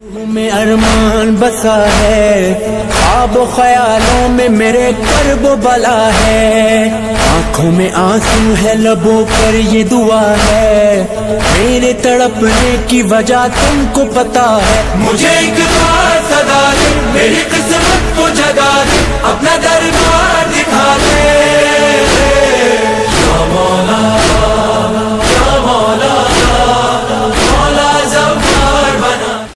में अरमान बसा है, ख्वाब ख्यालों में मेरे कर्ब बला है। आंखों में आंसू है, लबों पर ये दुआ है, मेरे तड़पने की वजह तुमको पता है। मुझे एक बार सदा दे, मेरी किस्मत को जगा दे, अपना दरबार दिखा दे।